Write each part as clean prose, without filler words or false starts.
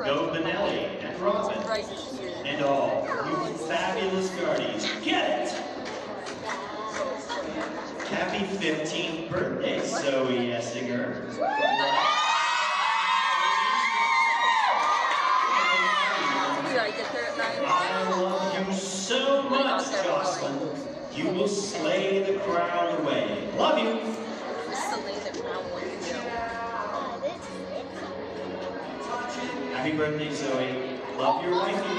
Go Benelli and Robin, and all you fabulous guardians. Get it! Happy 15th birthday, Zoe Essinger. I love you so much, Jocelyn. You will slay the crowd away. Love you. Happy birthday, Zoe. Love your wifey.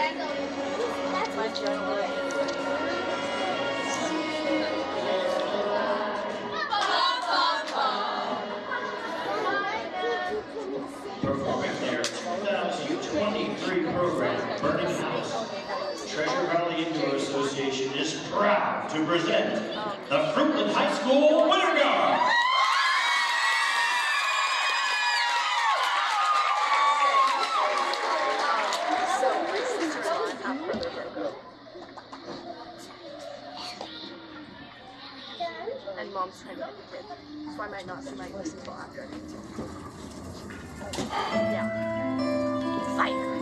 Performing their 2023 program, Burning House, Treasure Valley Indoor Association is proud to present the Fruitland High School Winter Guard. And mom's trying to get the kid, so I might not see my list until after. Yeah. Fire.